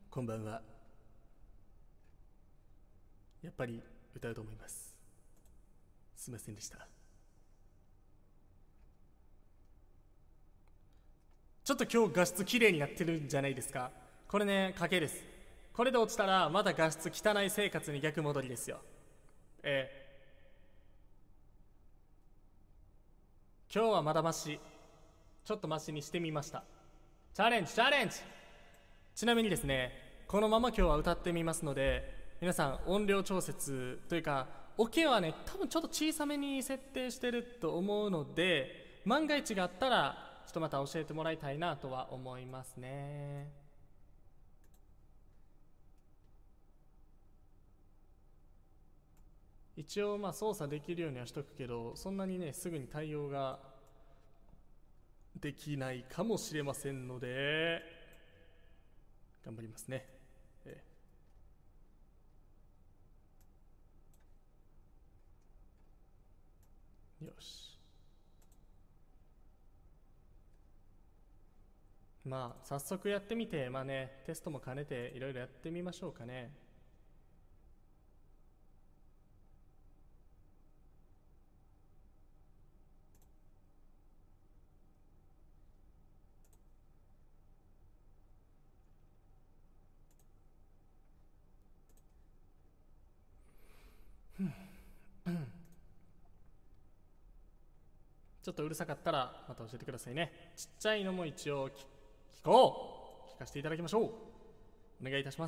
こんばんは。やっぱり歌うと思います。すいませんでした。ちょっと今日画質綺麗になってるんじゃないですか。これね、賭けです。これで落ちたらまた画質汚い生活に逆戻りですよ。今日はまだマシ、ちょっとマシにしてみました。チャレンジ。ちなみにですね、このまま今日は歌ってみますので、皆さん音量調節というかオケはね、多分ちょっと小さめに設定してると思うので、万が一があったらちょっとまた教えてもらいたいなとは思いますね。一応操作できるようにはしとくけど、そんなにねすぐに対応ができないかもしれませんので頑張りますね。よし、早速やってみて、テストも兼ねていろいろやってみましょうかね。ちょっとうるさかったらまた教えてくださいね。ちっちゃいのも一応聞かせていただきましょう。お願いいたします。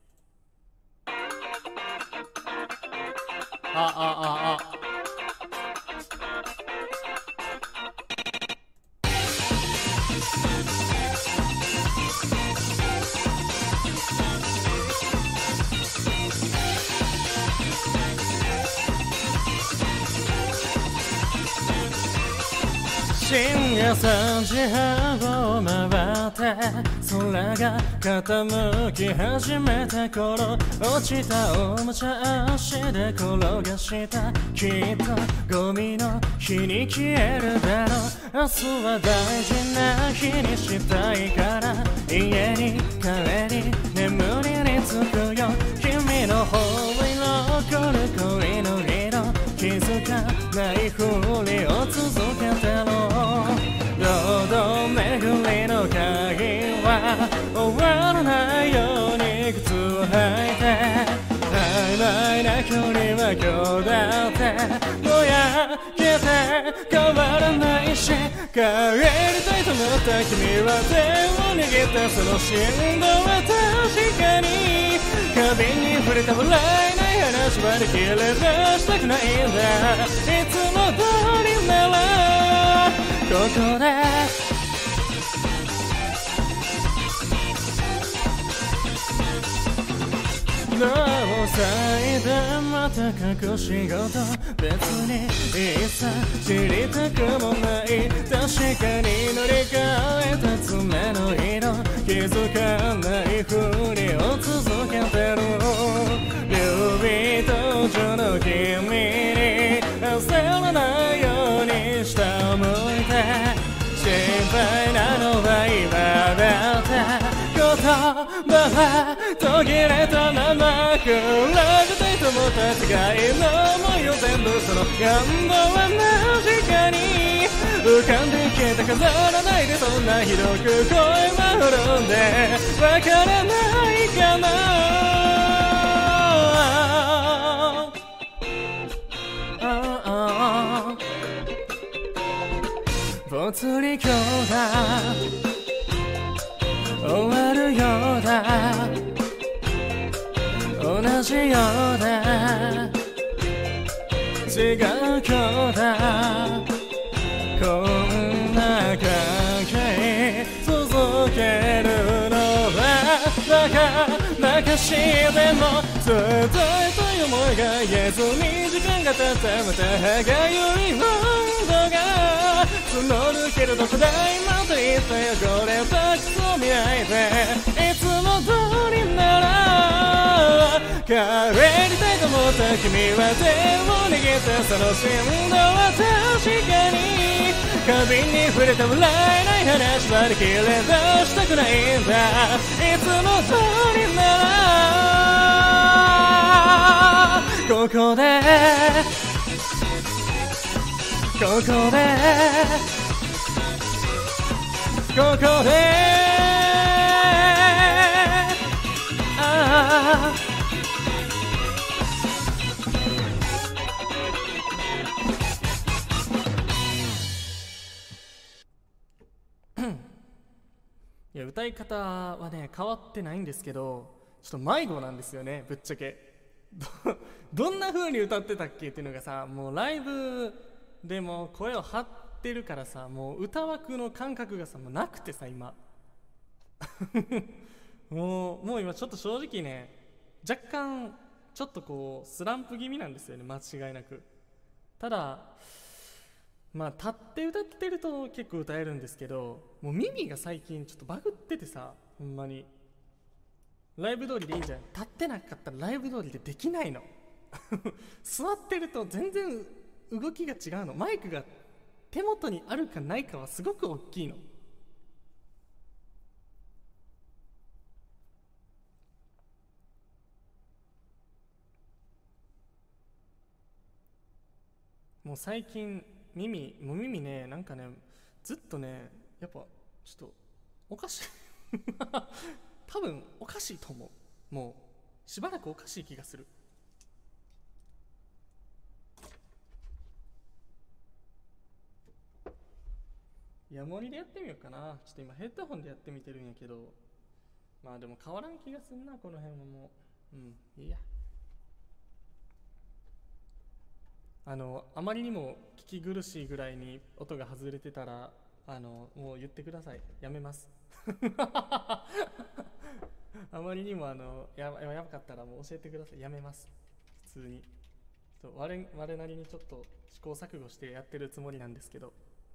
深夜3時半を回って空が傾き始めた頃、落ちたおもちゃ足で転がした。きっとゴミの日に消えるだろう。明日は大事な日にしたいから家に帰り眠りにつくよ。君の方色残る恋の色、気づかないふりを続けてろ。堂々巡りの鍵は終わらないように靴を履いて、曖昧な距離は今日だってぼやけて変わらないし、帰りたいと思った君は手を握ったその振動は確かに花瓶に触れた笑えない話まで切れ出したくないんだ。いつも通りならここでどうせでまた隠し事、別にいいさ知りたくもない。確かに乗り換えた爪の色、気づかないふりを続けてる。指と女の君に焦らないように下を向いて、心配なのは今だって。言葉は途切れたまま比べたいと思った違いの想いを全部その願望は間近に浮かんで消えた飾らないで、そんなひどく声は滅んでわからないかな。ぽつり今日だ終わるようだ、同じようだ違う今日だ、こんな関係続けるのはバカしでもずっと痛い思いが言えずに時間が経ったまた歯がゆい温度が募るけれどただいまと言った汚れたクソ見合いでいつも通りなら帰りたいと思った君は手を握ったその振動は確かに花瓶に触れて笑えない話まで切れ出したくないんだ。いつも通ここでここでここでああいや歌い方はね変わってないんですけど、ちょっと迷子なんですよね、ぶっちゃけ。どんな風に歌ってたっけっていうのがさ、もうライブでも声を張ってるからさ、もう歌枠の感覚がさもうなくてさ今もう今ちょっと正直ね、若干ちょっとこうスランプ気味なんですよね、間違いなく。ただまあ立って歌ってると結構歌えるんですけど、もう耳が最近ちょっとバグっててさ、ほんまにライブ通りでいいんじゃん。立ってなかったらライブ通りでできないの座ってると全然動きが違うの。マイクが手元にあるかないかはすごく大きいの。もう最近耳ね、なんかねずっとねやっぱちょっとおかしい多分おかしいと思う。もうしばらくおかしい気がする。イヤモニでやってみようかな。ちょっと今ヘッドホンでやってみてるんやけど、まあでも変わらん気がすんな、この辺はもう。いいや。あまりにも聞き苦しいぐらいに音が外れてたらもう言ってください。やめますあまりにもやばかったらもう教えてください。やめます。普通に我なりにちょっと試行錯誤してやってるつもりなんですけど。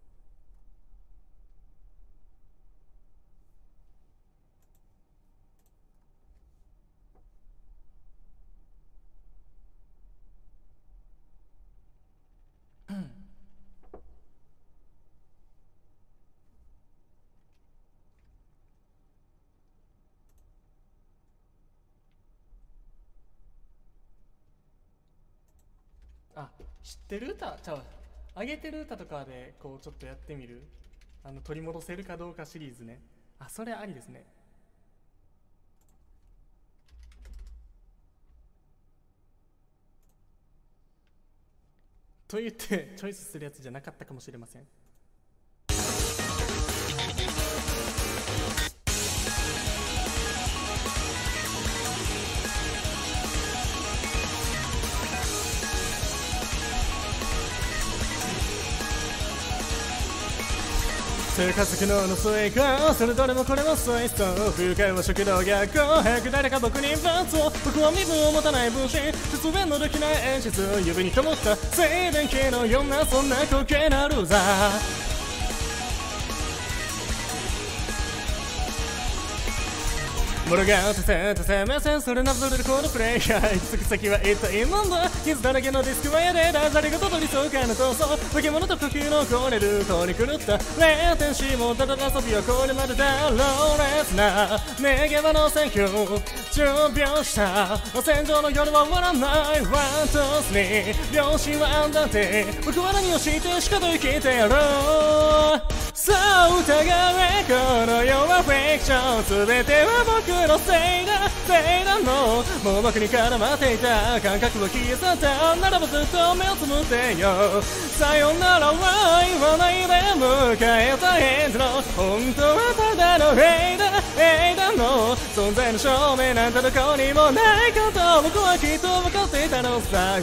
あ、知ってる歌ちゃう、上げてる歌とかでこうちょっとやってみる。取り戻せるかどうかシリーズね。あ、それありですね。と言ってチョイスするやつじゃなかったかもしれません。生活機能の遂行、それどれもこれもそうそう。不快は食堂学校、早く誰か僕に罰を。僕は身分を持たない武士、出演のできない演出、指に灯った静電気のようなそんな滑稽なルーザー。物が立て目線、それなぞれるコードプレイヤー。行き着く先は一体何だ。傷だらけのディスクはやでダジャレがとどりそうかな闘争。化け物と呼吸のこれるこに狂った0点子もただ遊びはこれまでだ。ローレスなネゲバの選挙準備した戦場の夜は終わらない。ワン、ツー、スリー、両親はあんだって僕は何をしてしかと生きてやろう。さあ疑え、この世はフィクション。全ては僕のせいだのもう僕に絡まっていた感覚は消え去った。ならばずっと目をつむってよ。さよならは言わないで迎えたエンドの本当はただのエイダの存在の証明なんてどこにもないこと僕はきっと分かっていたのさ。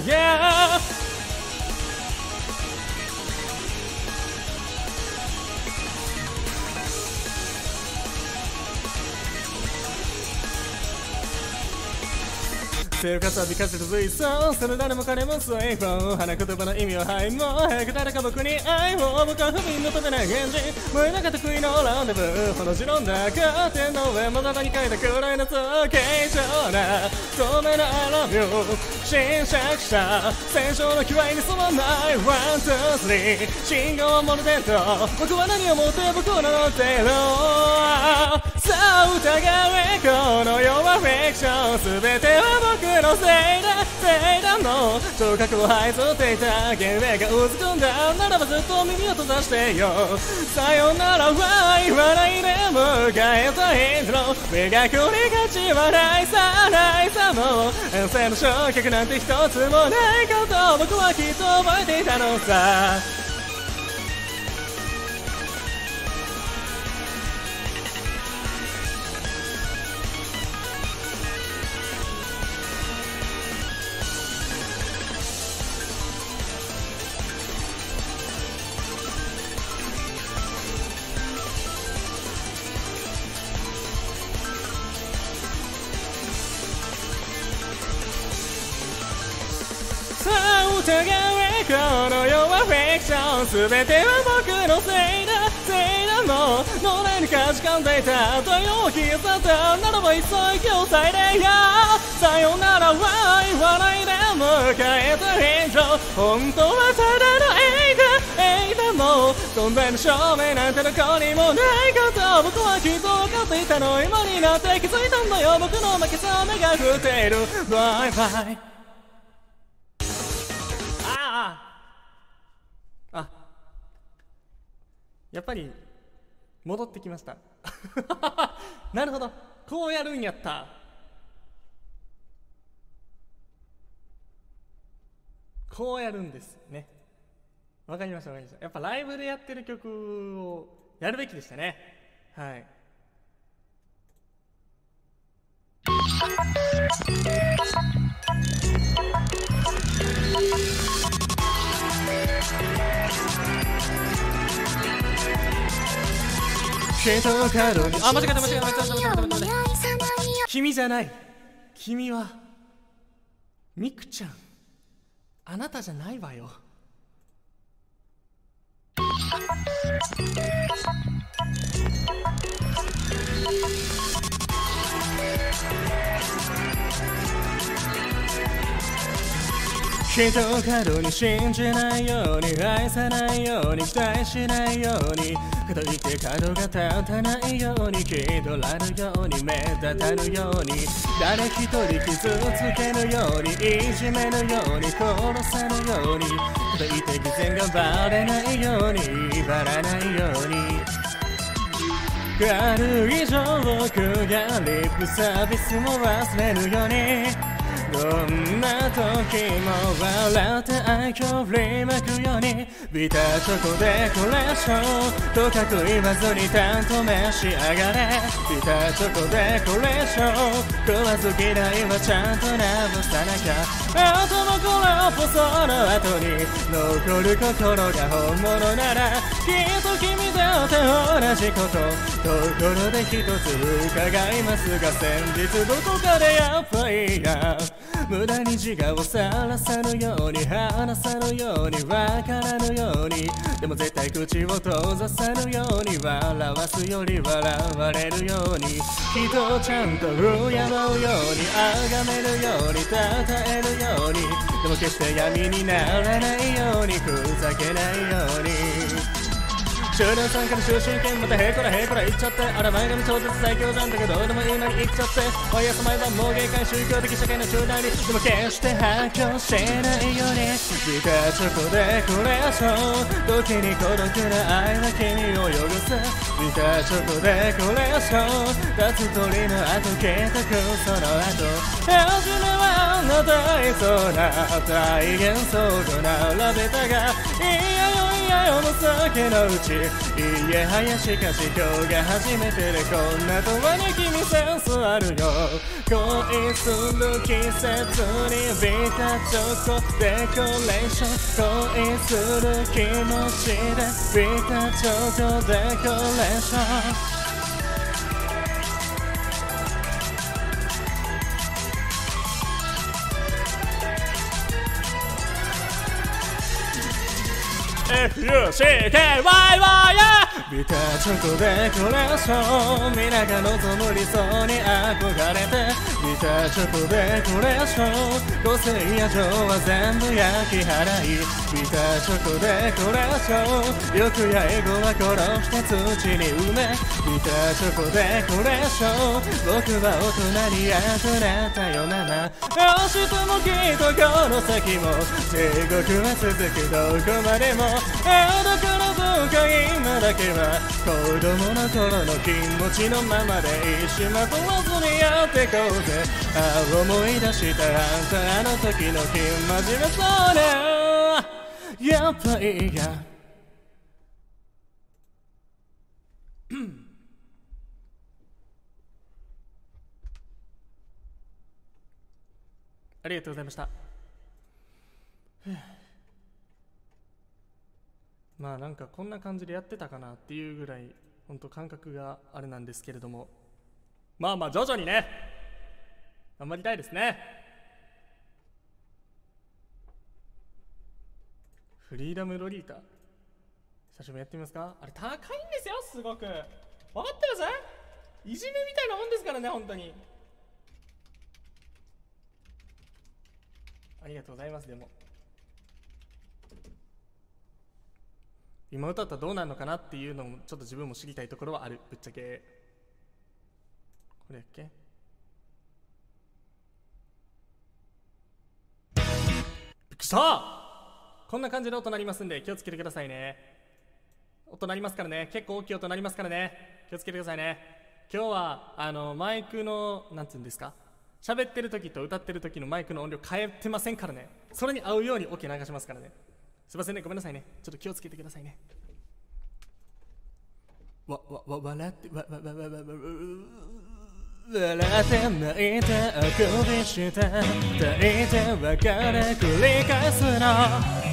生活は美化する随想、それ誰も彼も随分花言葉の意味ははいも早く誰か僕に愛を。僕は不憫の飛べない現実、燃えなかった得意のランデブー。この白んだカーテンの上まだ何書いたくらいの形状な透明なアラビュー。侵食した戦場の気合に染まないワン、ツー、スリー、信号はモルデント。僕は何をもって僕を乗ってる。さあ疑え、この世はフィクション全ては僕のせいだの聴覚を這いずっていた幻影がうずくんだならばずっと耳を閉ざしてよさよならは言わないで迎えたエンドの磨くに勝ちはないさもう遠征の焼却なんて一つもないことを僕はきっと覚えていたのささあ疑えこの世はフィクション全ては僕のせいだもう脳内にかじかんでいた太陽を消さったならば一切息を抑えれやさよならは言わないで迎えた以上本当はただの映画もう存在の証明なんてどこにもないこと僕はきっと分かっていたの今になって気づいたんだよ僕の負けさ目が降っているバイバイやっぱり戻ってきましたなるほどこうやるんやったこうやるんですねわかりましたやっぱライブでやってる曲をやるべきでしたねはい人角に間違えた君じゃない君はミクちゃんあなたじゃないわよ人角に信じないように愛さないように期待しないようにかといって角が立たないように気取らぬように目立たぬように誰一人傷つけぬようにいじめぬように殺さぬようにかといって偽善がバレないようにバラないように軽いジョークがリップサービスも忘れぬようにどんな時も笑って愛嬌振りまくようにビターチョコデコレーションとかく言わずに担当召し上がれビターチョコデコレーション食わず嫌いはちゃんと直さなきゃあとのこれをその後に残る心が本物ならきっと君だって同じことところで一つ伺いますが先日どこかでやっぱり無駄に自我をさらさぬように話さぬようにわからぬようにでも絶対口を閉ざさぬように笑わすより笑われるように人をちゃんと敬うように崇めるように称えるようにでも決して闇にならないようにふざけないように集団参加の終身権またへこら言っちゃってあら前髪超絶最強なんだけどどうでもいいのに言っちゃって毎朝毎晩もう芸会宗教的社会の集団にでも決して反響しないようにビターチョコデコレーション時に孤独な愛は君を汚すビターチョコデコレーション立つ鳥の後消えてくその後初めはあなたいそうな大幻想と並べたがいやよの先のうちいやはやしかし今日が初めてでこんなとはね君センスあるよ恋する季節にビタチョコデコレーション恋する気持ちでビタチョコデコレーションFUCKYY ビターチョコデコレーション皆が望む理想に憧れてビターチョコデコレーション、個性や情は全部焼き払い、ビターチョコデコレーション、欲やエゴは殺して土に埋め、ビターチョコデコレーション、僕は大人に溢れたよなな。明日もきっとこの先も地獄は続くどこまでも、だからどうか今だけは子供の頃の気持ちのままで一瞬まとわずにやってこうぜ。思い出したあんたあの時の気真面目そうね、やっぱいいやありがとうございました。まあなんかこんな感じでやってたかなっていうぐらい本当感覚があれなんですけれども、まあ徐々にね頑張りたいですね。フリーダムロリータ久しぶりにやってみますか。あれ高いんですよ、すごく分かってます。いじめみたいなもんですからね、本当にありがとうございます。でも今歌ったらどうなるのかなっていうのもちょっと自分も知りたいところはある。ぶっちゃけこれやっけ。びっくりした。こんな感じで音鳴りますんで気をつけてくださいね。音鳴りますからね、結構大きい音鳴りますからね、気をつけてくださいね。今日はマイクのなんていうんですか、喋ってる時と歌ってる時のマイクの音量変えてませんからね。それに合うようにオケ流しますからね。すいませんね、ごめんなさいね。ちょっと気をつけてくださいね。笑って泣いてあくびして抱いて別れ繰り返すの。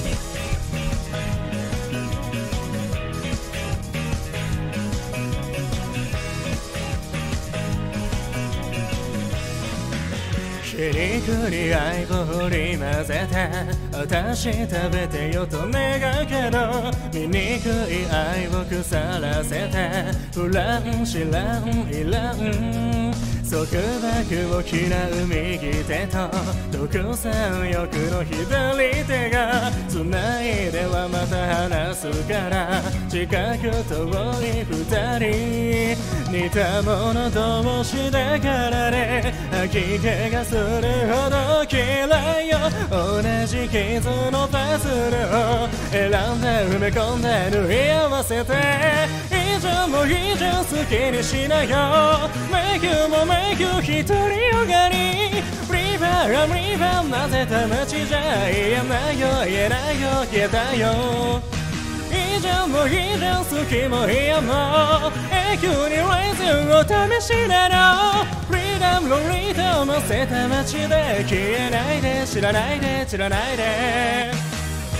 皮肉に愛を振り混ぜて私食べてよと願うけど、醜い愛を腐らせてフラン知らんいらん、束縛を嫌う右手と独占欲の左手が繋いではまた離すから、近く遠い二人似た者同士だからね、吐き気がするほど嫌いよ。同じ傷のパズルを選んで埋め込んで縫い合わせて、いいじゃんもういいじゃん好きにしなよ。迷宮も迷宮独りよがり、リバー混ぜた街じゃ言えないよ言えないよ消えたよ。いいじゃんもういいじゃん好きも嫌も永久にレイズを試しなの。フリーダムロリータを乗せた街で消えないで知らないで散らないで。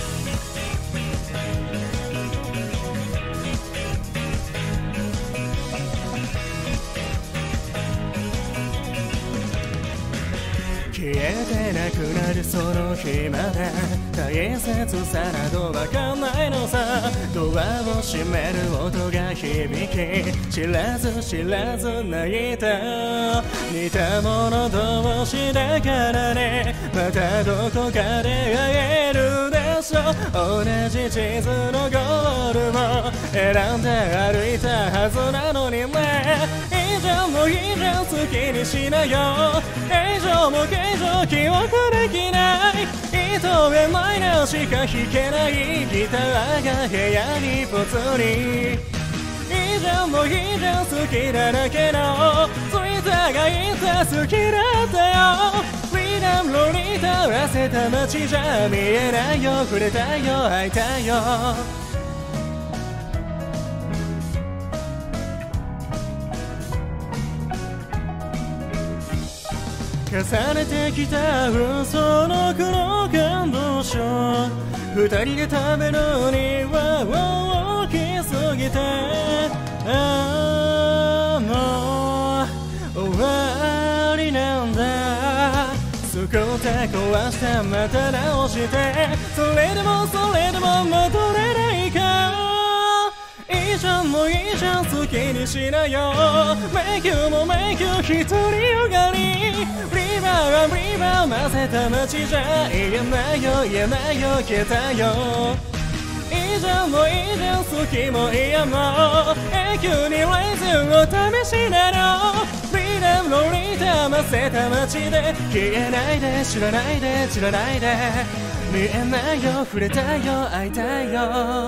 消えてなくなるその日まで大切さなどわかんないのさ。ドアを閉める音が響き知らず知らず泣いた。似た者同士だからね、またどこかで会えるでしょ。同じ地図のゴールを選んで歩いたはずなのにね。いいじゃんもういいじゃん好きにしなよ。以上も形状記憶できない、糸へマイナーしか弾けないギターが部屋にぽつり。いいじゃんもういいじゃん好きだらけのツイッターが言った好きだったよ。フリーダムロリータ合わせた街じゃ見えないよ、触れたいよ会いたいよ。重ねてきた嘘の黒感動症、二人で食べるには大きすぎて、もう終わりなんだ。救って壊してまた直して、それでも戻れないか。いいじゃんもういいじゃん好きにしなよ。迷宮も迷宮独りよがり、 リバー混ぜた街じゃ言えないよ言えないよ消えたよいいじゃんもういいじゃん好きも嫌も永久にレーズンを試しなのフリーダムロリータ混ぜた街で消えないで知らないで知らないで見えないよ触れたいよ会いたいよ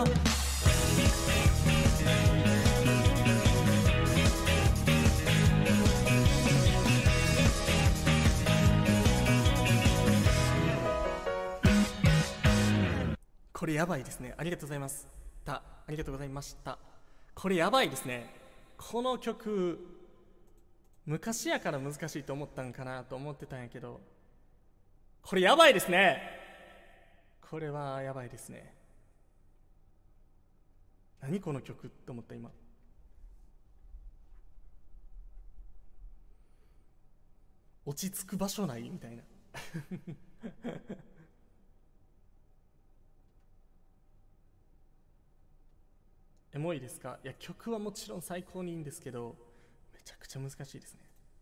これやばいですね。ありがとうございます。ありがとうございました。これやばいですね。この曲昔やから難しいと思ったんかなと思ってたんやけど、これやばいですね。これはやばいですね。何この曲って思った今。落ち着く場所ないみたいなエモいですか？いや曲はもちろん最高にいいんですけど、めちゃくちゃ難しいですね。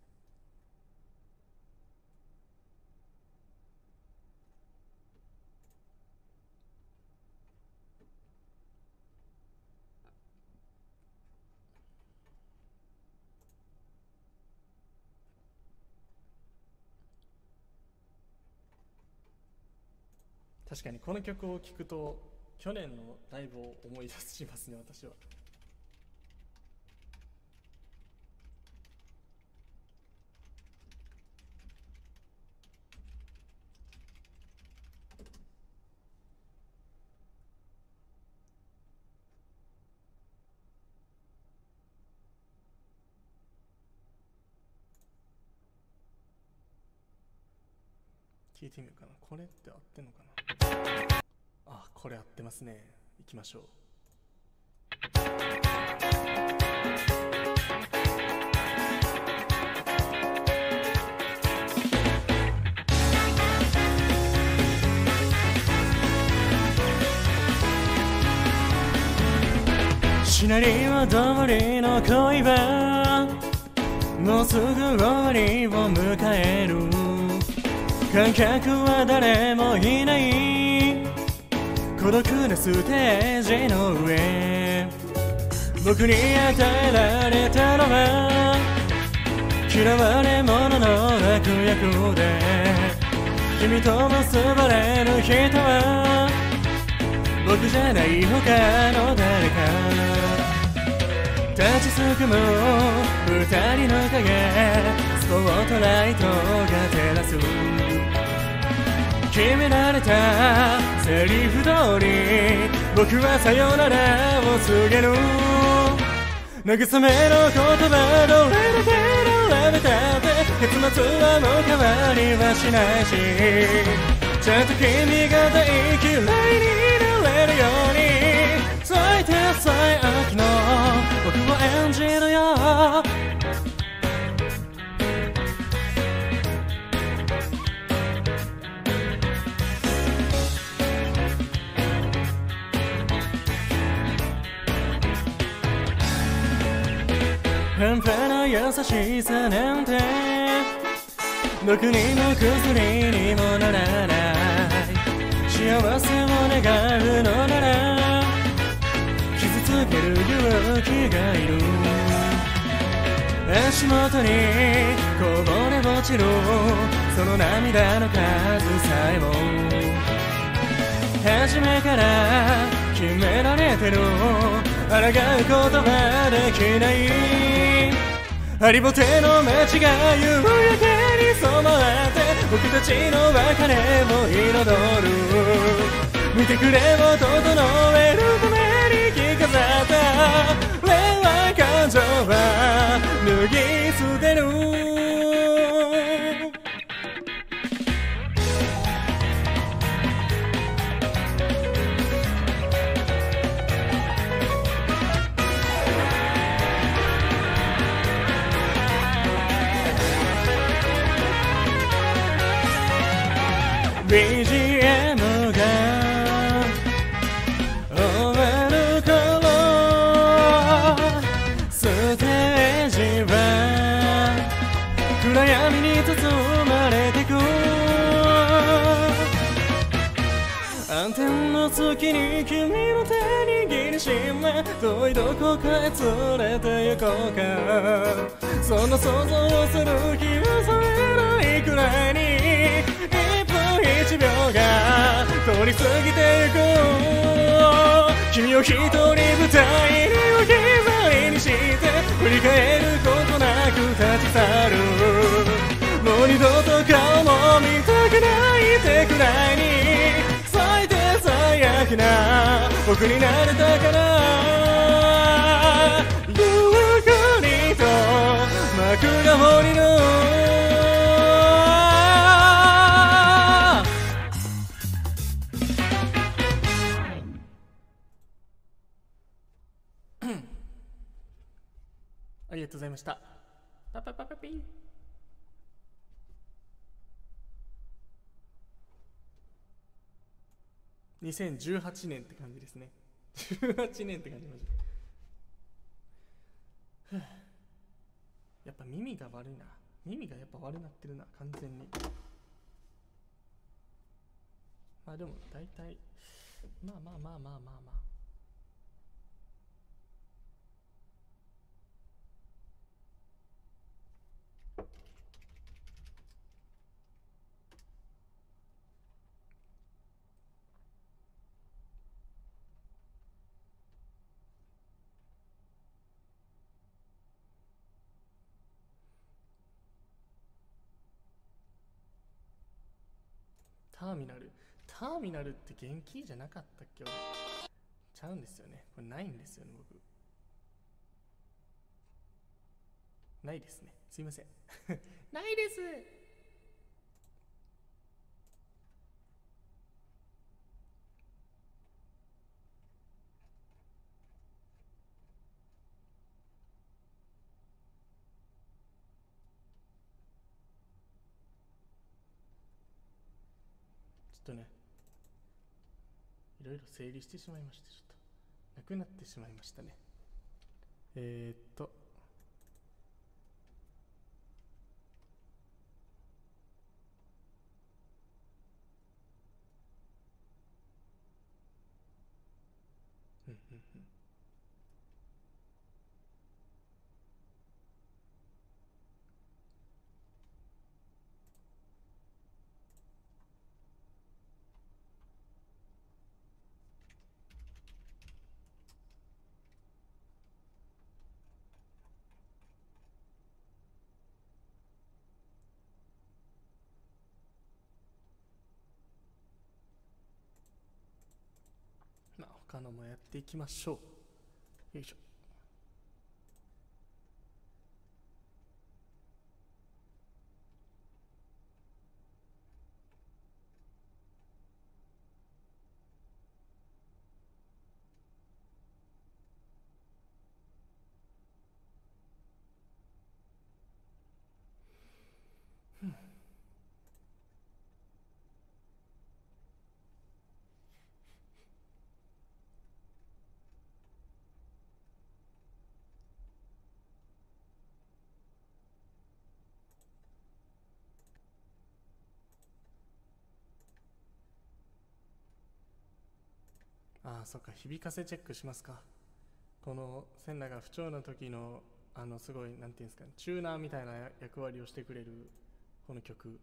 確かにこの曲を聴くと去年のライブを思い出しますね、私は。聞いてみようかな。これって合ってんのかな。あ、これ合ってますね。行きましょう。シナリオ通りの恋はもうすぐ終わりを迎える。観客は誰もいない孤独なステージの上、僕に与えられたのは嫌われ者の悪役で、君と結ばれる人は僕じゃない他の誰か。立ちすくむ二人の影、スポットライトが照らす。決められたセリフ通り僕はさよならを告げる。慰めの言葉どれだけ並べたって結末はもう変わりはしないし、ちゃんと君が大嫌いになれるように最低最悪の僕を演じるよ。半端な優しさなんてどこにも薬にもならない。幸せを願うのなら傷つける勇気がいる。足元にこぼれ落ちるその涙の数さえも初めから決められてる。抗うことはできない。ハリボテの街が夕焼けに染まって僕たちの別れを彩る。見てくれを整えるために着飾った恋愛感情は脱ぎ捨てる。BGM が終わる頃ステージは暗闇闇に包まれてく。暗転の月に君の手握りしめ、遠いどこかへ連れて行こうか。そんな想像をする気がされないくらいに1分1秒が通り過ぎてゆく。君を一人舞台に置き去りにして振り返ることなく立ち去る。もう二度と顔も見たくないってくらいに最低最悪な僕になれたから、ゆっくりと幕が降りる。ありがとうございました。パパパパピー。2018年って感じですね。18年って感じマジで。やっぱ耳が悪いな。耳がやっぱ悪なってるな、完全に。まあでも大体まあ。ターミナルって元気じゃなかったっけ？俺ちゃうんですよね。これないんですよね、僕。ないですね。すいません。ないです。ちょっとね、いろいろ整理してしまいまして、ちょっとなくなってしまいましたね。まあ他のもやっていきましょう。よいしょ。ああ、そっか、響かせチェックしますか。このセンナが不調な時のすごいなんていうんですかね、チューナーみたいな役割をしてくれるこの曲。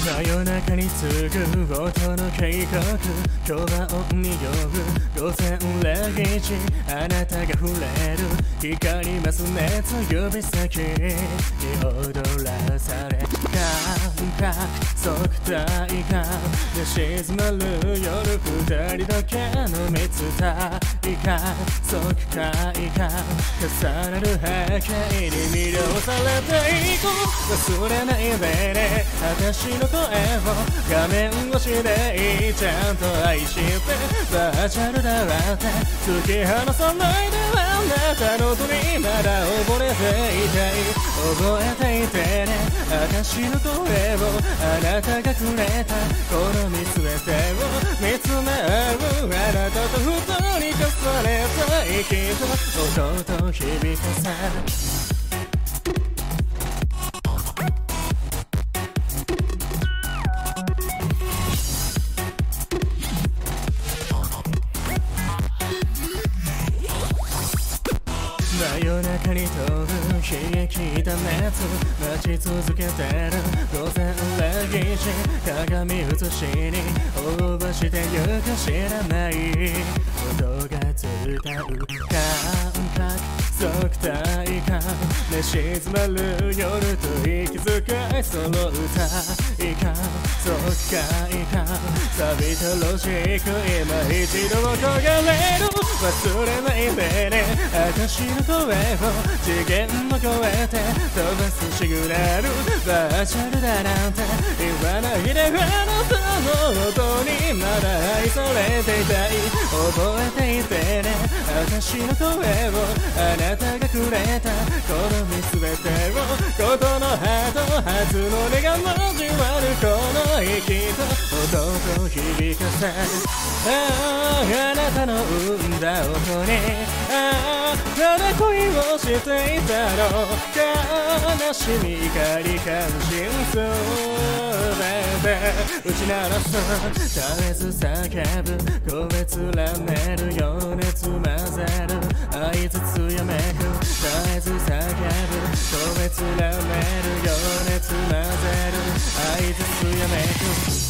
真夜中に次ぐ音の計画今日は音に酔う午前0時あなたが触れる光ます熱指先に踊らされ感覚即体感で静まる夜二人だけの密体感即快感重なる波形に魅了されていく忘れないでね私の声を画面越しでちゃんと愛してバーチャルだって突き放さないであなたの音にまだ溺れていたい覚えていてね私の声をあなたがくれたこの見つめてを見つめ合うあなたと二人重ねた息と音と響かせ真夜中に飛ぶ悲劇だ熱待ち続けてる午前0時鏡映しにオーバーしてゆく知らない音が伝う感覚即体感で静まる夜と息遣いその歌い感即快感錆びたロジック今一度焦がれる忘れないでね私の声を次元を超えて飛ばすシグナルバーチャルだなんて言わないであなたの音にまだ愛されていたい覚えていてね私の声をあなたがくれたこの見つめてをことの葉と初の音が交わるこの息と音と響かせあなたの生んだ音にただ恋をしていたの悲しみ怒り関心すべて打ち鳴らす絶えず叫ぶ個別らめる余熱混ぜる愛ずつやめく絶えず叫ぶ個別らめる余熱混ぜる愛ずつやめく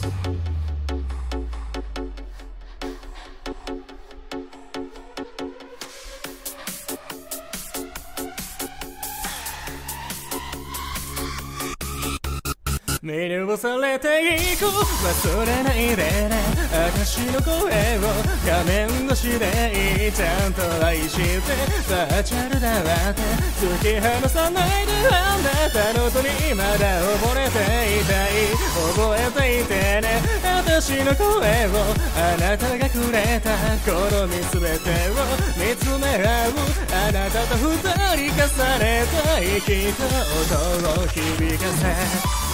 魅了されていく忘れないでね私の声を画面越しでちゃんと愛してバーチャルだって突き放さないであなたの音にまだ溺れていたい覚えていてね私の声をあなたがくれたこの見つめてを見つめ合うあなたと二人重ねた息と音を響かせ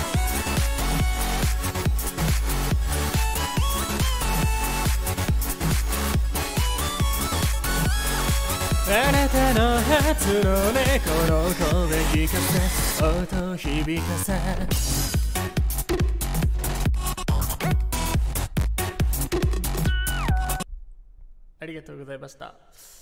あなたの初の猫の声聞かせ音響かせありがとうございました。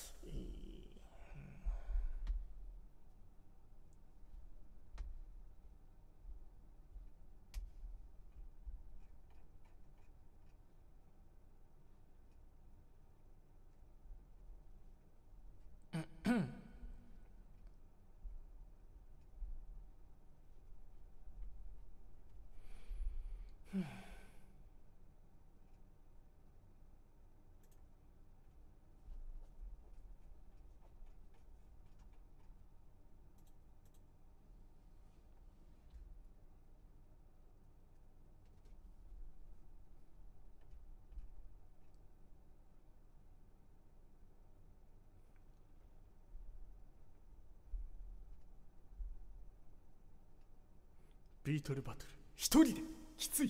ビートルバトル一人できつい。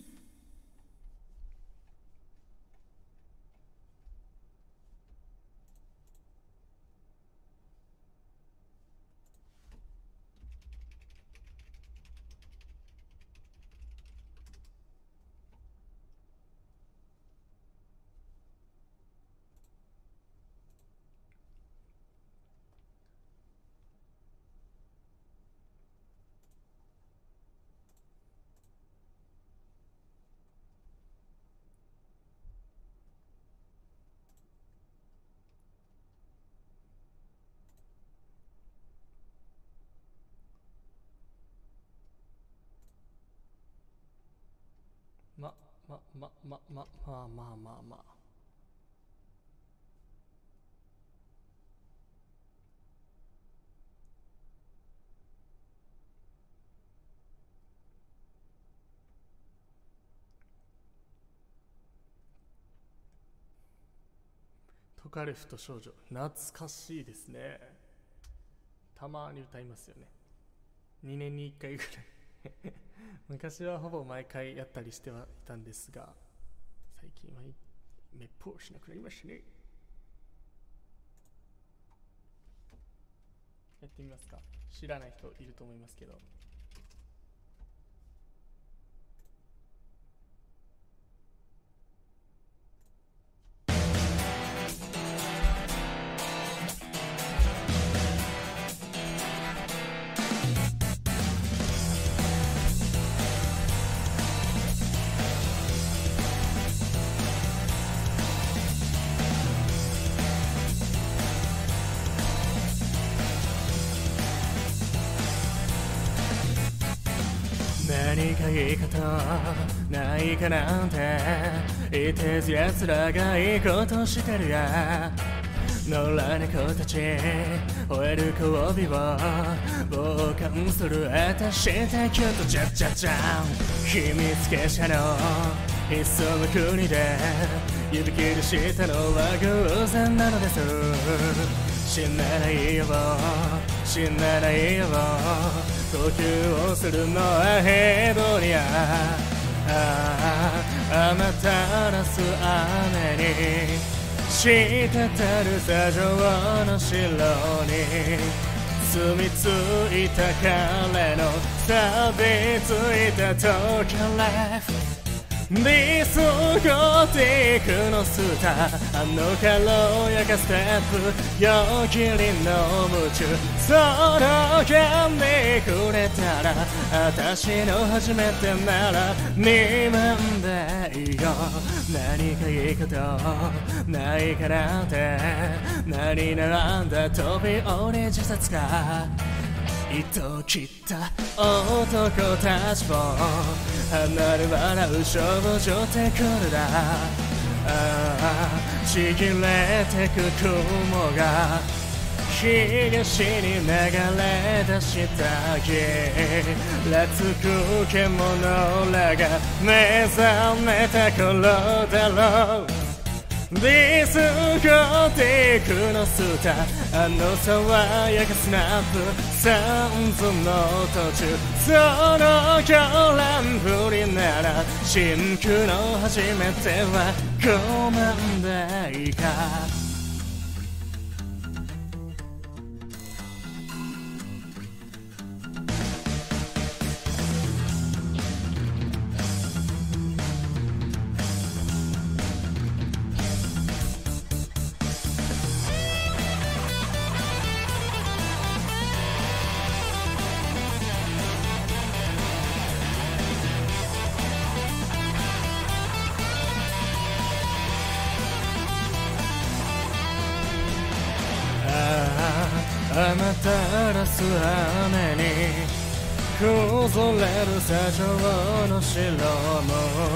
あ。トカレフと少女、懐かしいですね。たまに歌いますよね。2年に1回ぐらい昔はほぼ毎回やったりしてはいたんですが、最近はめっぽうしなくなりましたね。やってみますか。知らない人いると思いますけど。何か言い方ないかなんて言ってず奴らがいいことしてるや。野良猫たち吠える交尾を傍観する私だけどじゃじゃじゃん。秘密結社の潜む国で指切りしたのは偶然なのです。死なないよ死なないよ呼吸をするのはヘドリア。雨たらす雨に滴る砂上の城に住み着いた彼の錆びついたトカレフディスコティックのスター、あの軽やかステップ陽気にの夢中、その間にくれたら私の初めてなら2万でいいよ。何かいいことないかなんて何なんだ飛び降り自殺か。糸切った男たちも離れ笑う少女ってくるだ。ちぎれてく雲が東に流れ出したきらつく獣らが目覚めた頃だろう。ディスコティックのスター、あの爽やかスナップサンズの途中、その狂乱ぶりなら真空の初めてはごめんでいいか。雨たらす雨に崩れる砂上の城も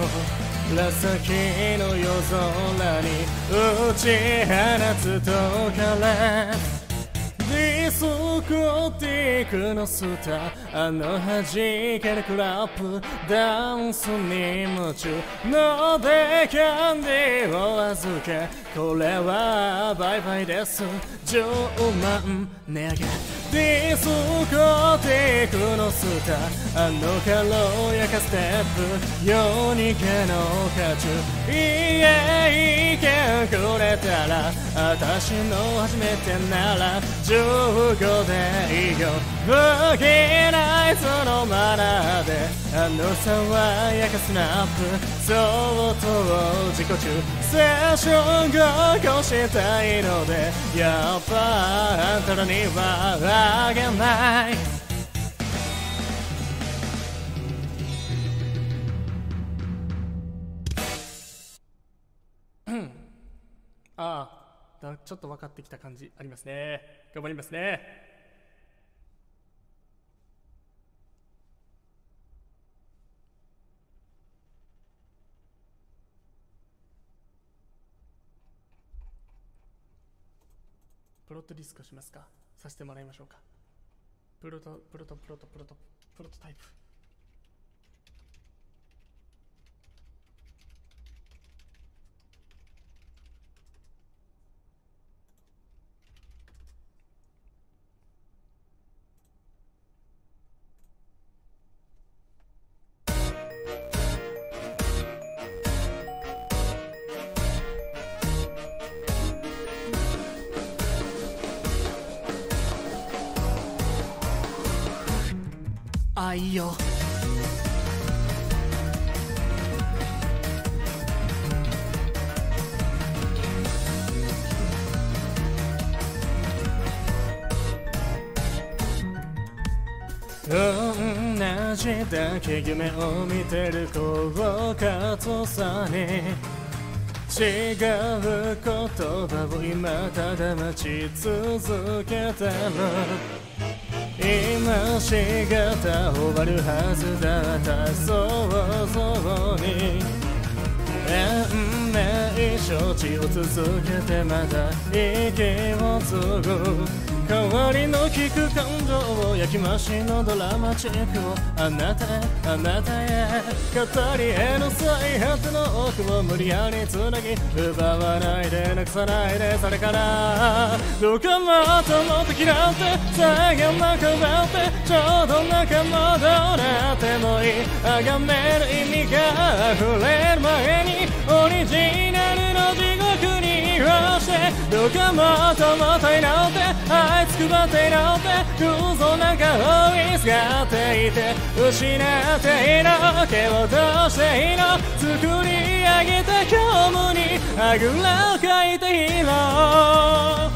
紫の夜空に打ち放つとかれ。ディスコティックのスター、あの弾けるクラップダンスに夢中のでキャンディーを預け、これはバイバイです10万値上げ。ディスコティックのスター、あの軽やかステップ夜逃げの渦中、いえいけくれたら私の初めてなら15でいいよ。不気ないそのマナーであの爽やかスナップ相当自己中セッションごっこしたいので、やっぱあんたらにはあげない。ちょっと分かってきた感じありますね。頑張りますね。 プロットディスクしますか。させてもらいましょうか。プロトタイプ。愛よ同じだけ夢を見てる狡猾さに違う言葉を今ただ待ち続けてる。今しがた終わるはずだった想像に延命処置を続けてまだ息を継ぐ。代わりの聞く感情を焼き増しのドラマチックをあなたへあなたへ語り得ぬ最果ての奥を無理やりつなぎ奪わないでなくさないで。それからどうかもっともっと嫌ってさげなくばってちょうど仲間どうなってもいい。崇める意味が溢れる前にオリジナルの地獄に落ちてどうかもっともっと祈ってあいつくばって祈って偶像なんかを見つかっていて失っていいの毛をどうしていいの作り上げた虚無にあぐらをかいていいの。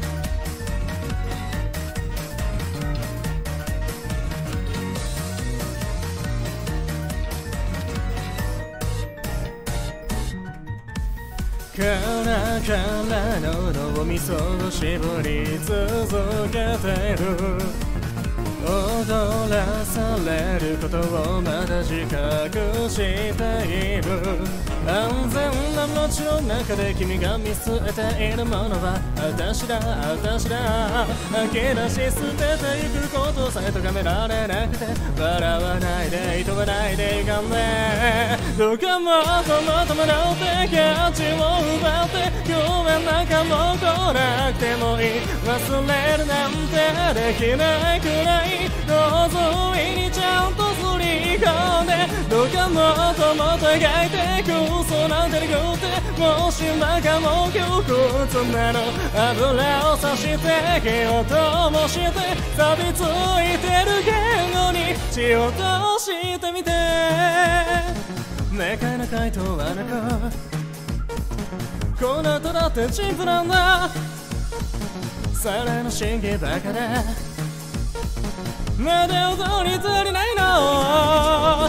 カラカラの脳みそを絞り続けてる。踊らされることをまだ自覚している。安全な街の中で君が見据えているものは私だ私だ。吐き出し捨ててゆくことさえ咎められなくて笑わないでいとわないでゆかんでどうかもっともっと戻ってキャッチを奪ってごめんなんかもう来なくてもいい。忘れるなんてできないくらい望みにちゃんとすり込んでどうかもっともっと描いて嘘なんて濁ってもしバカも窮屈なの油をさして火を灯して錆びついてる言語に血を通してみて明快な回答はなくこの後だって陳腐なんだ。さらの真偽ばかでまだ踊り足りないの。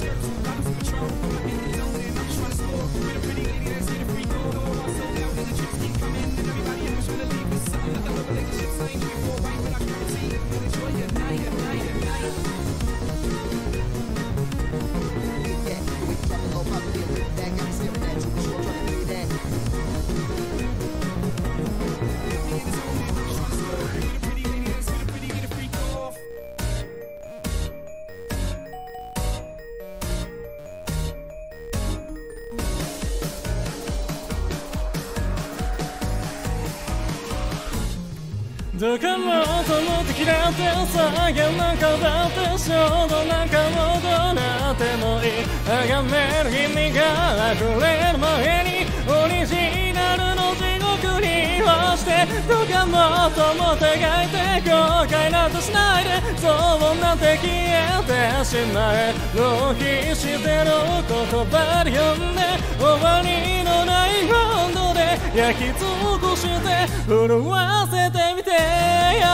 どうかもっともっと嫌ってさげなんかだって衝動なんかもどうなってもいい。崇める意味が溢れる前にオリジナルの地獄に落ちてどうかもっともっと描いて後悔なんてしないでそうなんて消えてしまえ。浪費してる言葉で読んで終わりのない温度で焼き尽くして震わせてみてよ。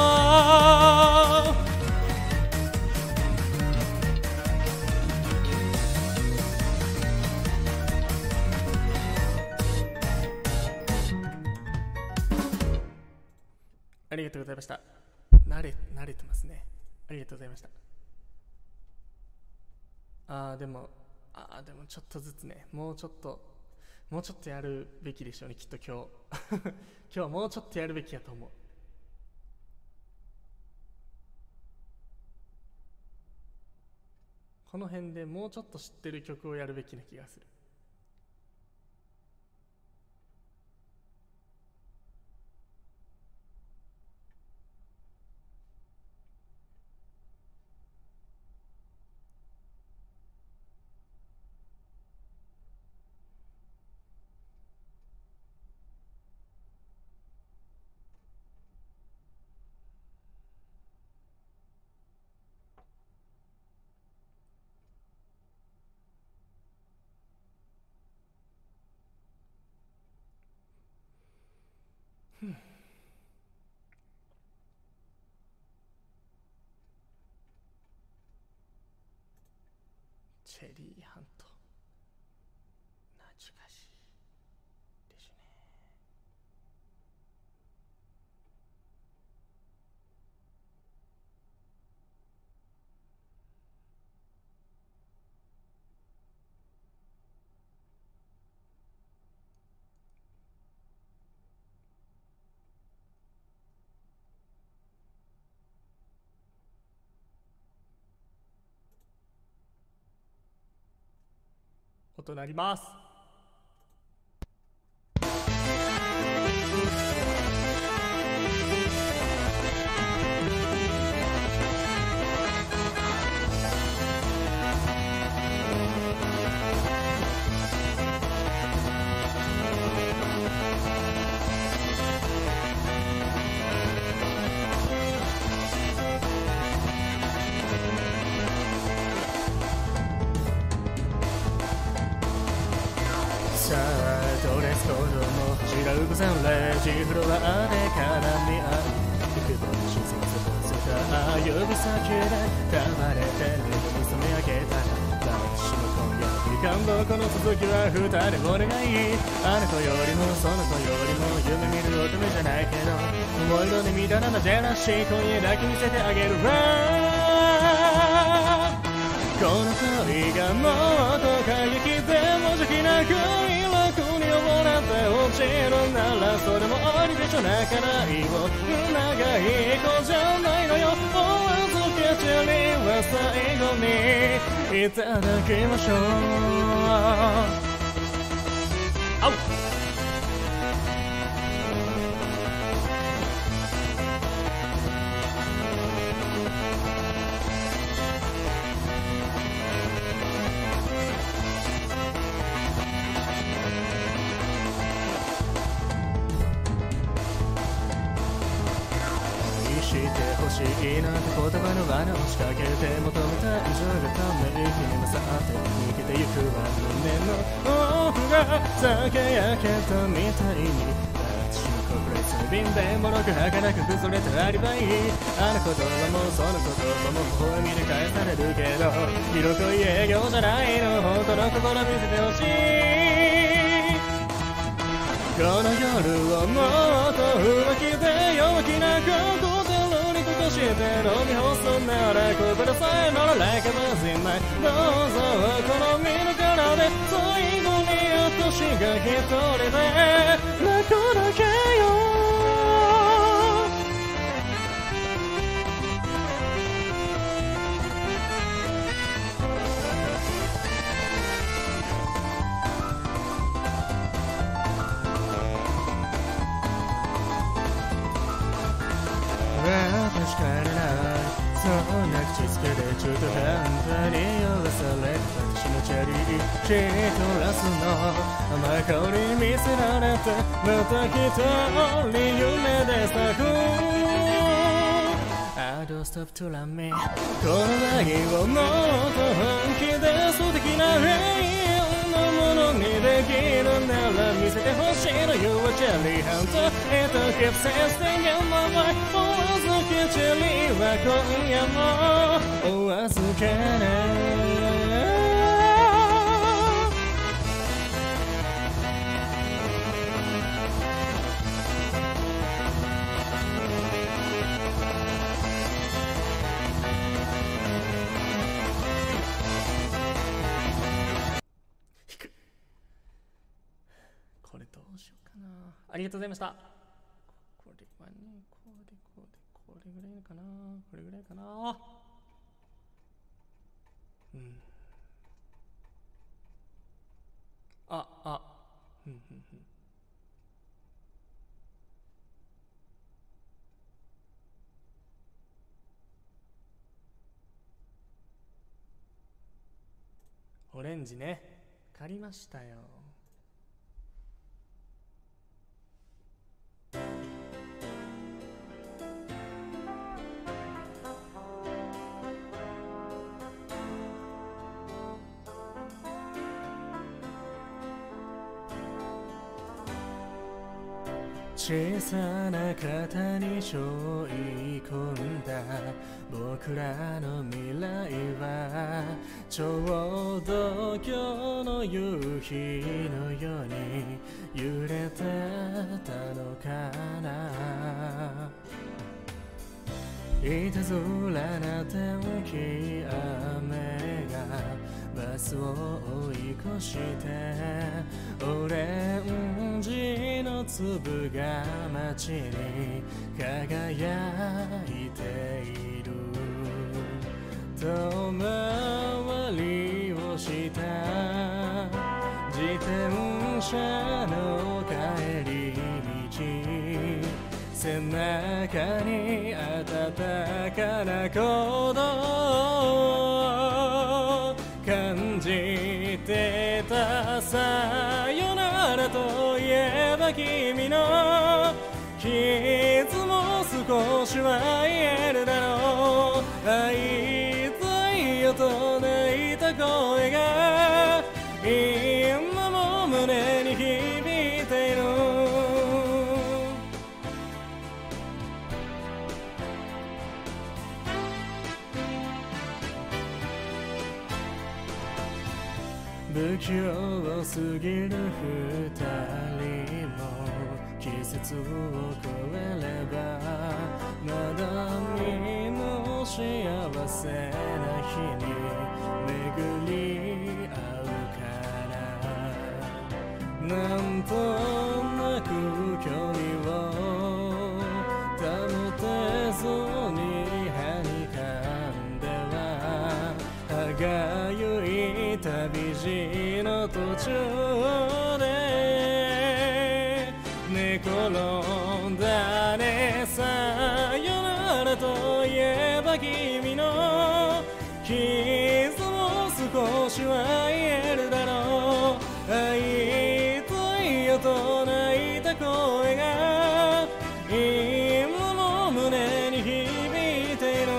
ありがとうございました。慣れてますね。ありがとうございました。でもちょっとずつね、もうちょっともうちょっとやるべきでしょうね、きっと今日今日はもうちょっとやるべきやと思う。この辺でもうちょっと知ってる曲をやるべきな気がする。チェリーハント、懐かしいですね。音鳴ります。さあドレスコードも違う午前0時フロアで絡み合う幾度も親切ぶつか指先で黙れて目を見つめ上げた私の今夜の感動この続きは二人お願いあの子よりもその子よりも夢見る乙女じゃないけど思いのにみだらなジェラシー今夜だけ見せてあげるわこの恋がもっと過激で無邪気なく楽に溺れて落ちるならそれもありでしょ泣かないを長い子じゃないのよお預けチェリーは最後にいただきましょうあうしてほしいなって言葉の罠を仕掛けて求めた以上がため息に勝って逃げてゆくは胸の奥が酒焼けたみたいに私の心にその瓶でもろく儚く崩れたアリバイあの言葉もその言葉も微笑みで返されるけど色恋営業じゃないの本当の心見せてほしいこの夜をもっと浮気で弱気なことして飲み干すなら心さえ乗らないかもしれないどうぞ好みの柄で最後に私が一人で泣くだけよ確かにないそんな口つけで中途半端に酔わされ私のチェリーシートラスの甘い香りに見せられてまた一人夢で咲く I don't stop to love me この愛をもっと本気で素敵な永遠のものにできるなら見せてほしいの You are Cherry Hunter It keeps testing in my mind お預けチェリーは今夜もお預けねありがとうございました。これはね、これぐらいかな、これぐらいかな。うん。うんうんうん。オレンジね、借りましたよ。小さな肩に背負い込んだ僕らの未来はちょうど今日の夕日のように揺れてたのかな。いたずらな天気、雨がバスを追い越してオレンジの粒が街に輝いている。遠回りをした自転車の帰り道、背中に温かな鼓動を感じてた。さよならといえば君の傷も少しは癒えるだろう。会いたいよと泣いた声が今も胸に響いている。不器用すぎる二人も季節を越えればまだ見ぬ幸せな日に巡り合うから、なんとなく距離を保てずにはにかんでは歯がゆい旅路の途中で寝転んだね。さよならといえば君の傷も少しは癒えるだろう。会いたいよと泣いた声が今も胸に響いている。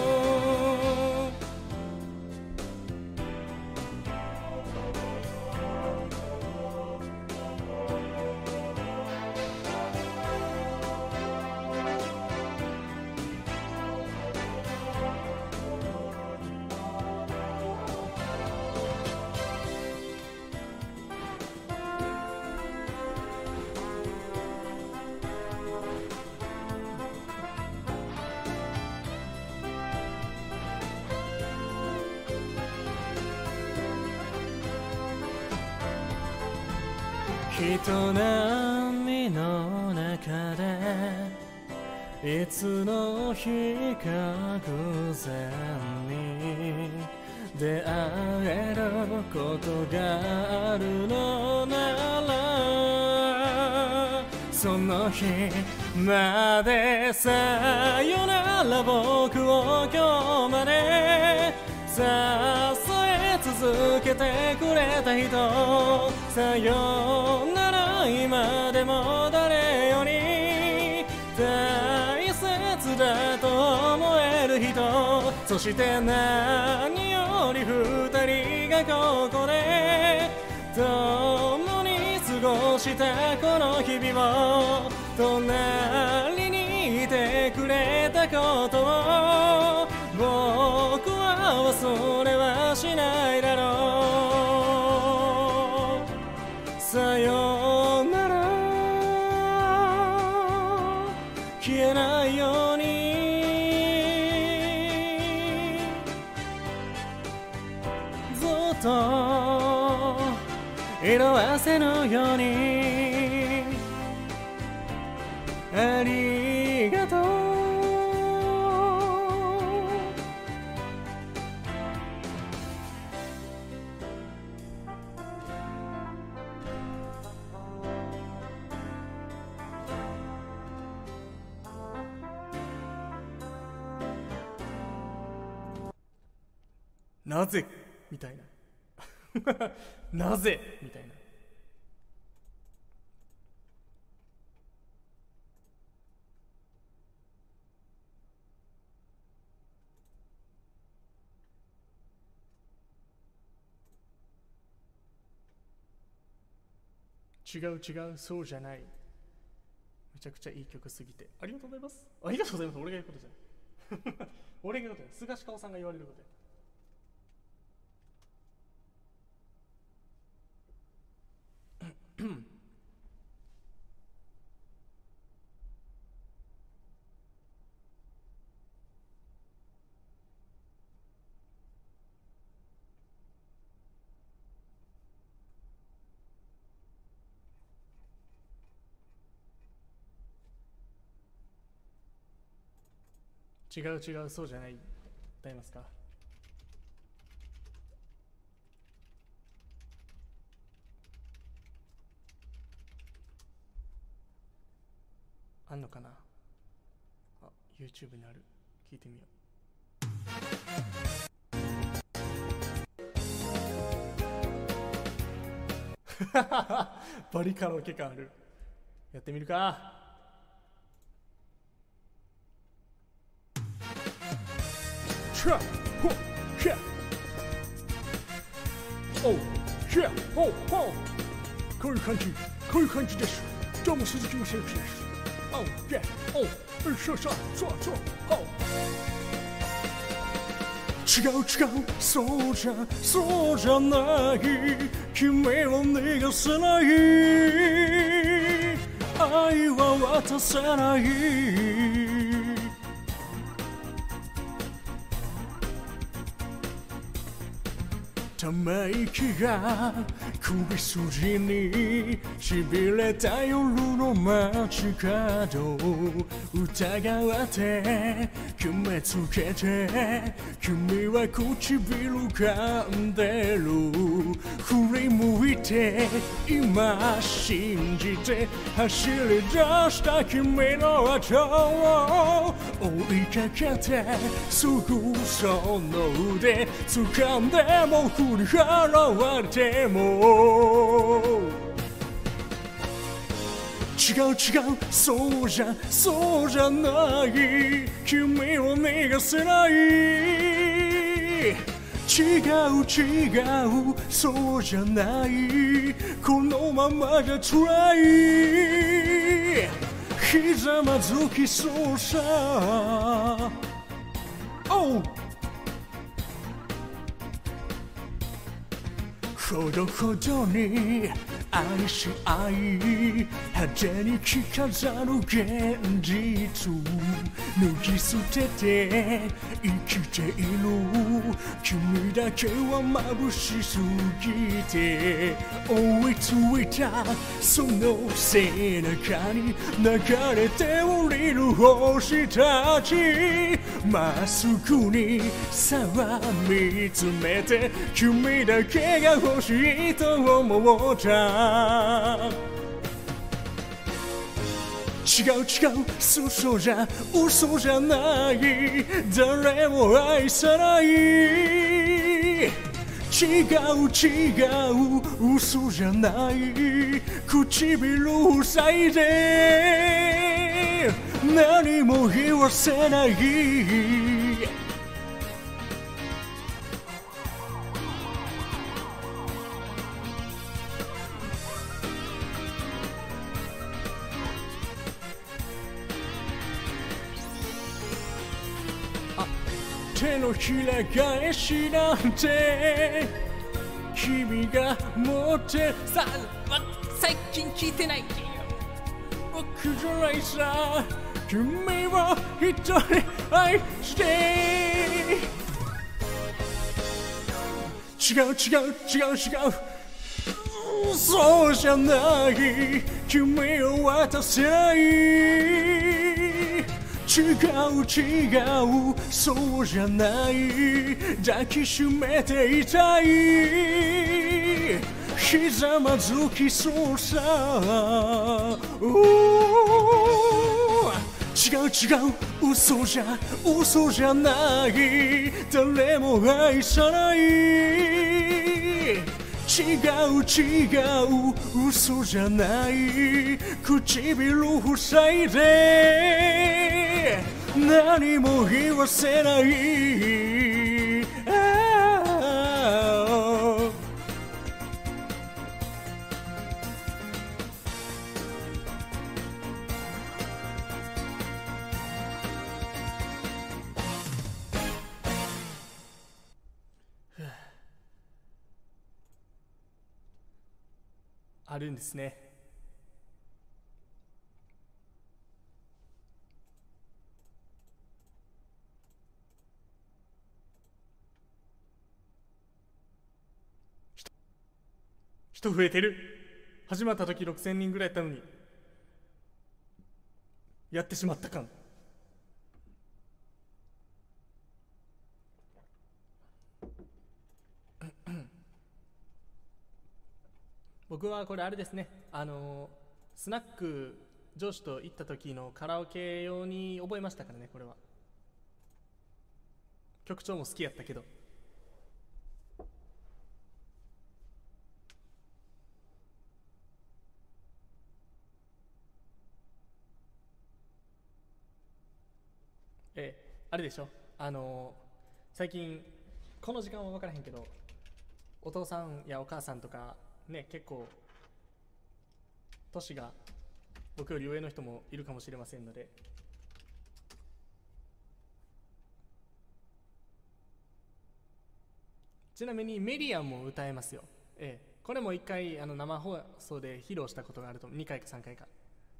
人波の中でいつの日か偶然に出会えることがあるのならその日までさよなら僕を今日まで支え続けてくれた人、さよなら今でも誰より大切だと思える人、そして何より二人がここで共に過ごしたこの日々を隣にいてくれたことを僕は忘れはしないだろう。さよなら消えないようにずっと色褪せのようにありがとう。なぜみたいななぜみたいな。違う違う、そうじゃない。めちゃくちゃいい曲すぎてありがとうございます。ありがとうございます。俺が言うことじゃない俺が言うことじゃない。菅氏顔さんが言われることや。違う違う、そうじゃない。歌いますか。あんのかなあ、YouTube にある。聞いてみようバリカラオケ感ある。やってみるか。シャッホッシャッおうシャッホッホッこういう感じ、こういう感じです。どうも鈴木雅之です。おうシャッおうそうそうそうそうおう違う違う、そうじゃない君を逃がせない愛は渡せないため息が首筋にしびれた夜の街角疑って決めつけて君は唇噛んでる振り向いて今信じて走り出した君の後を追いかけてすぐその腕掴んでも振り払われても違う違う、そうじゃない君を逃がせない違う、そうじゃないこのままじゃ辛いひざまずきそうさおうほどほどに愛し合い派手に着飾る現実脱ぎ捨てて生きている君だけは眩しすぎて追いついたその背中に流れて降りる星たちまっすぐにさあ見つめて君だけが欲しいと思った違う、嘘じゃない誰も愛さない違う、嘘じゃない唇塞いで何も言わせない手のひら返しなんて君が持ってさ最近聞いてない僕じゃないさ君を一人愛して違うそうじゃない君を渡せない違う違うそうじゃない抱きしめていたいひざまずきそうさ違う違う嘘じゃない誰も愛さない違う嘘じゃない唇塞いで何も言わせないあるんですね。人増えてる。始まった時6000人ぐらいやったのにやってしまった感。僕はこれあれですね、スナック上司と行った時のカラオケ用に覚えましたからね。これは曲調も好きやったけどあれでしょ、最近この時間は分からへんけどお父さんやお母さんとかね、結構年が僕より上の人もいるかもしれませんので、ちなみにメリアンも歌えますよ。これも1回生放送で披露したことがあると思う。2回か3回か。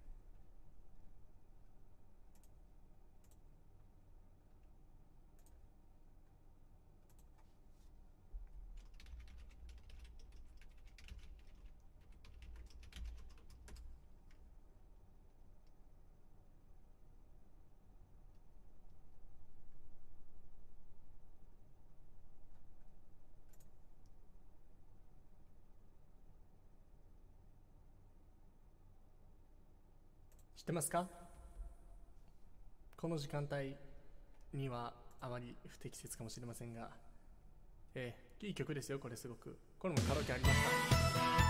知ってますか？この時間帯にはあまり不適切かもしれませんが、いい曲ですよ。これすごく。これもカラオケありました。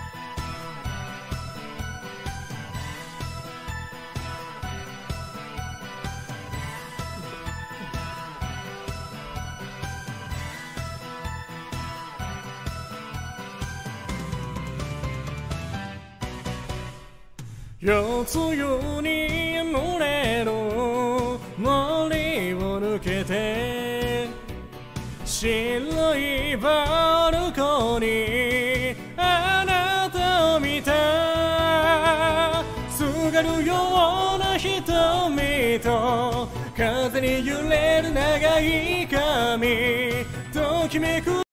夜露に濡れる森を抜けて白いバルコニーあなたを見たすがるような瞳と風に揺れる長い髪ときめく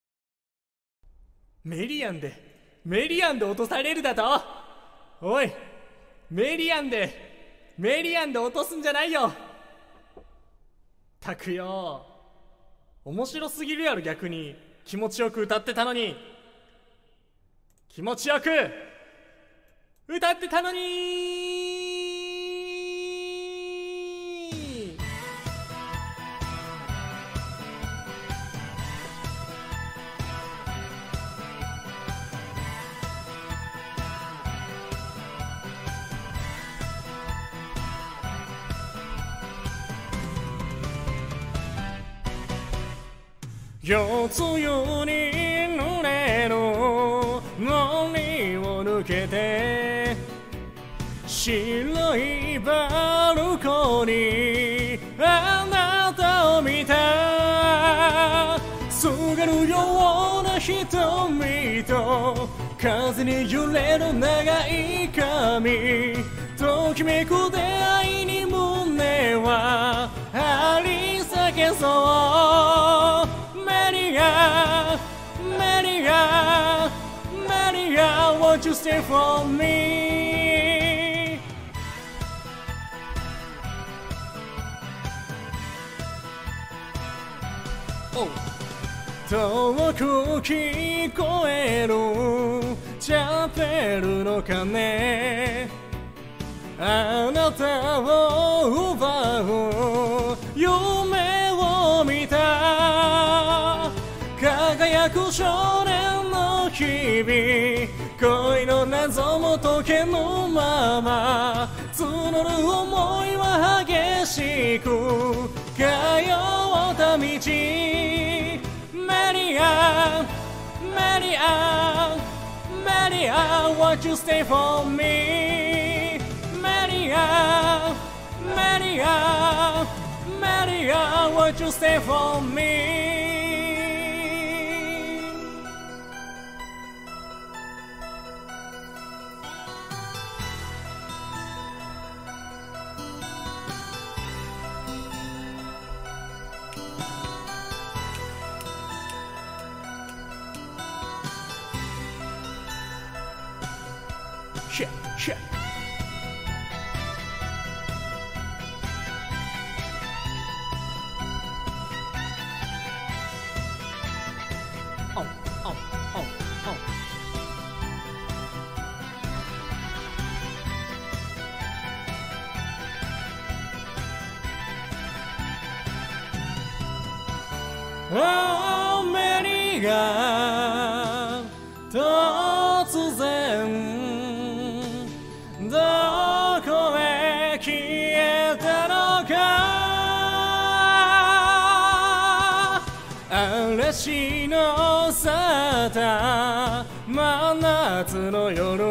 メリアンで落とされるだと。おいメリアンで落とすんじゃないよ。たくよ、面白すぎるやろ。逆に気持ちよく歌ってたのに、気持ちよく歌ってたのに。夜露に濡れる森を抜けて白いバルコニーあなたを見たすがるような瞳と風に揺れる長い髪ときめく出会いに胸は張り裂けそう。メリア Maria, won't you stay for me? 遠く聞こえるチャペルの鐘、あなたを奪う夢を見た、輝く少年の日々、恋の謎も解けぬまま、募る想いは激しく通った道、Maria, Maria, Maria, won't you stay for me? Maria, Maria, Maria, won't you stay for me? アメリカ突然どこへ消えたのか、嵐の去った真夏の夜、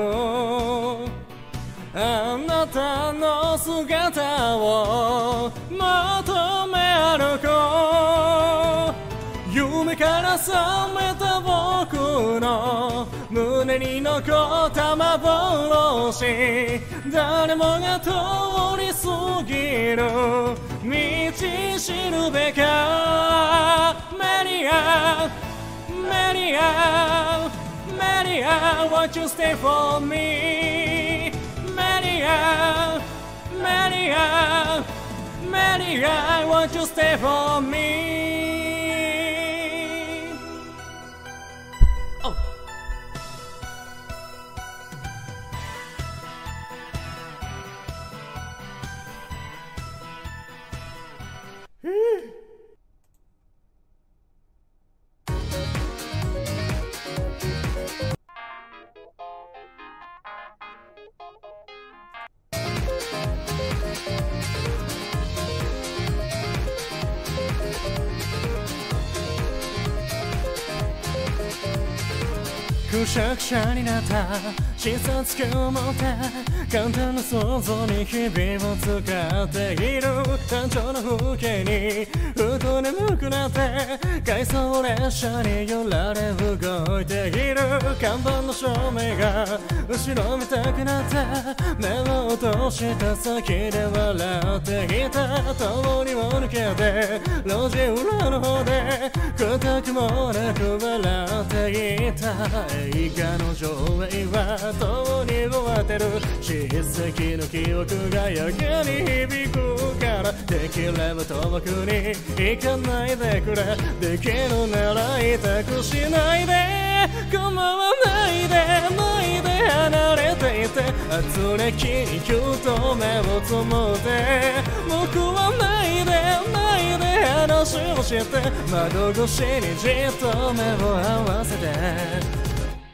あなたの姿を求め歩こう、夢から覚めた僕の胸に残った幻、誰もが通り過ぎる道しるべか、メリアメリアメリア won't you stay for me? メリアメリアメリア won't you stay for me? Oh. くしゃくしゃになった診察機を持って簡単な想像に日々を使っている単調な風景にふと眠くなって回送列車に揺られ動いている看板の照明が後ろ見たくなって目を落とした先で笑っていた通りを抜けて路地裏の方で固くもなく笑っていた映画の上映はとうに終わってる叱責の記憶がやけに響くからできれば遠くに行かないでくれできるなら痛くしないで構わないでないで離れていて圧力にぎゅっと目をつむって僕はないで話をして窓越しにじっと目を合わせて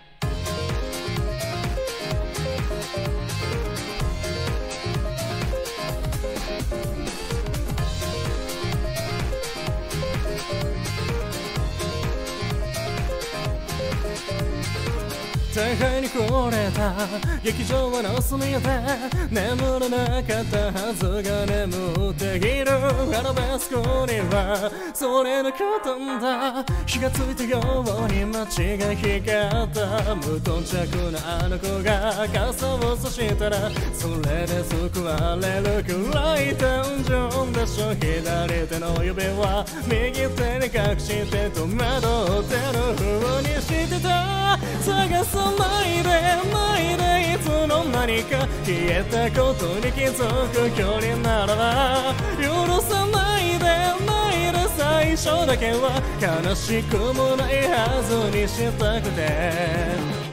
互いにこれた劇場の隅で眠らなかったはずが眠っているアラベスクにはそれなかったんだ火がついたように街が光った無頓着なあの子が傘を差したらそれで救われるくらい単純でしょ左手の指は右手に隠して戸惑ってる風にしてた探さないでないで、いつの間にか消えたことに気づく距離ならば許さないでないで、最初だけは悲しくもないはずにしたくて。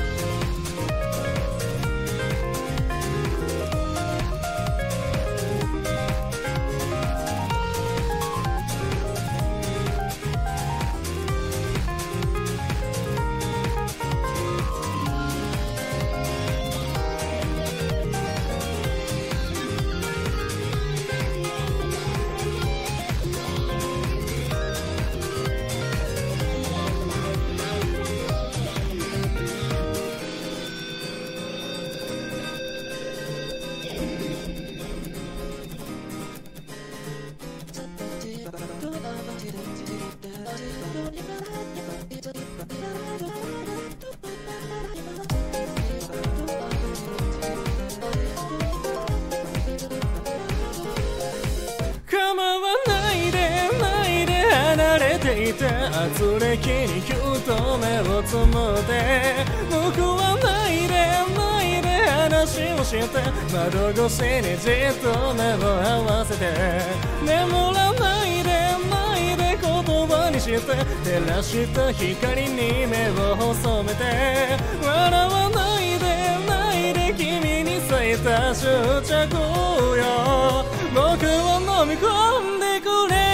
圧力にぎゅっと目をつむって僕はないでないで話をして窓越しにじっと目を合わせて眠らないでないで言葉にして照らした光に目を細めて笑わないでないで君に咲いた執着よ僕を飲み込んでくれ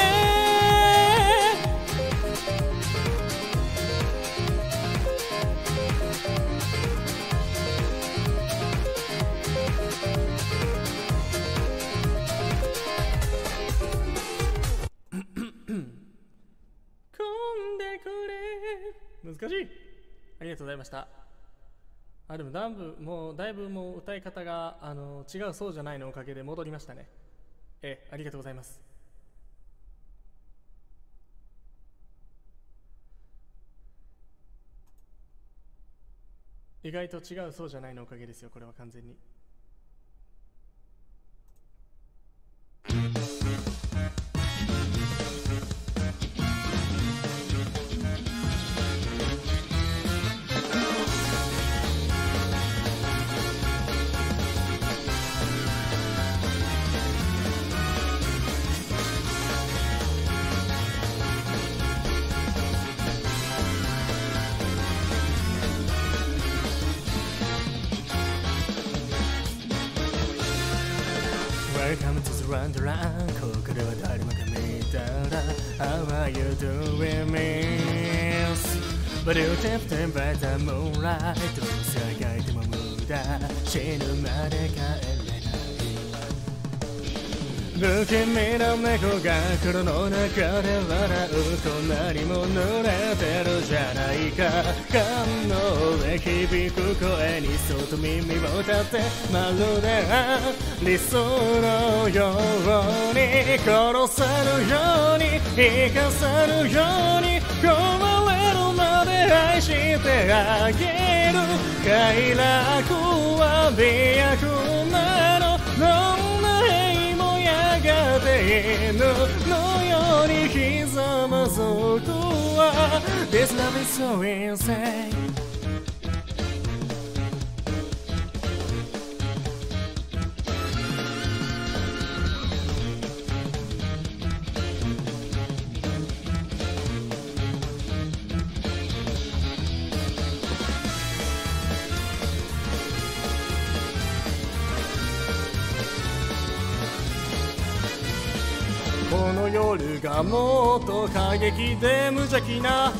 難しい。ありがとうございました。でもだいぶもう歌い方が違うそうじゃないのおかげで戻りましたね。ありがとうございます。意外と違うそうじゃないのおかげですよ、これは完全に。Welcome to the Wonderland ここでは誰もが見たら How are you doing miss But you kept them by the moonlight どう探いても無駄死ぬまで帰れない不気味な猫が黒の中で笑う隣も濡れてるじゃないか缶の上響く声にそっと耳を立てまるで理想のように殺せるように生かせるように壊れるまで愛してあげる快楽は美薬なのどんな絵もやがて犬のようにひざまずくわ This love is so insaneこの夜がもっと過激で無邪気な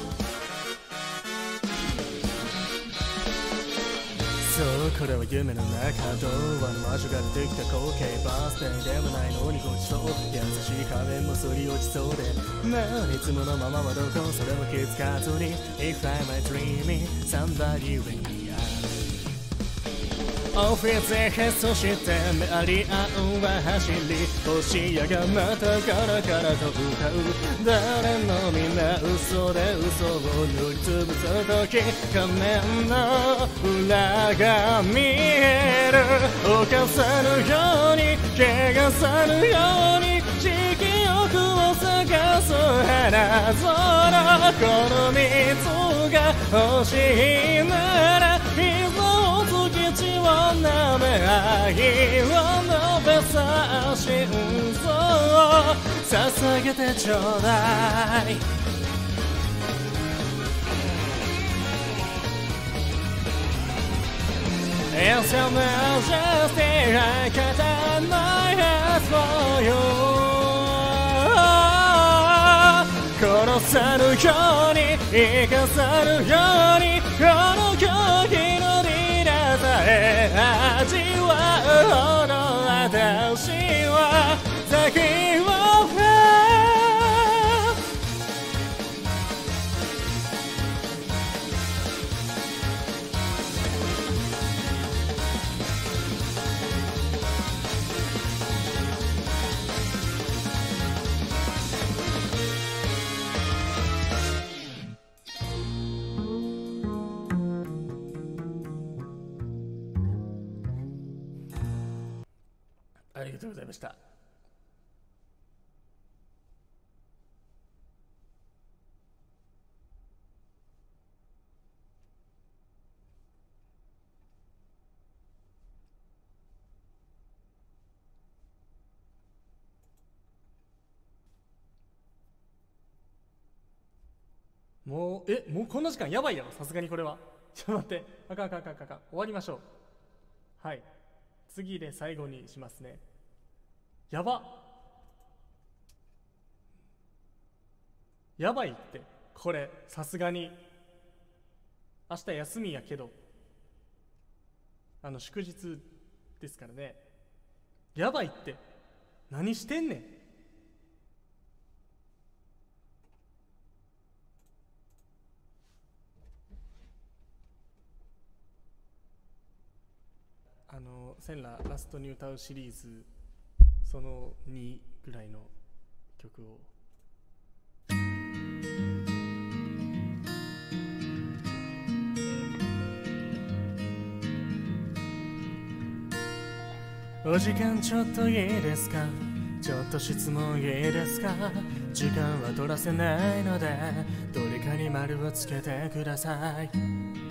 そうこれは夢の中童話の魔女が出てきた光景バースデーでもないのにごちそう優しい仮面もすり落ちそうでいつものままはどこそれも気づかずに If I'm dreaming somebody when you areオフィスへそしてメアリアンは走り星やがまたカラカラと歌う誰の皆嘘で嘘を塗りつぶす時仮面の裏が見える犯さぬように怪我さぬように色欲を探す花空この水が欲しいならいざ月地を舐め愛を述べさ心臓を捧げてちょうだいIt's your majesty I cut my hands for you 殺さぬように生かさぬようにこの狂気のディナさえ味わうほど私は先をありがとうございました。もうこんな時間やばいやろ、さすがにこれは。ちょっと待って、あかん、終わりましょう。はい、次で最後にしますね。やばいって、これさすがに明日休みやけど祝日ですからね。やばいって、何してんねん。センララストに歌うシリーズその2ぐらいの曲をお時間ちょっといいですか、ちょっと質問いいですか、時間は取らせないのでどれかに丸をつけてください。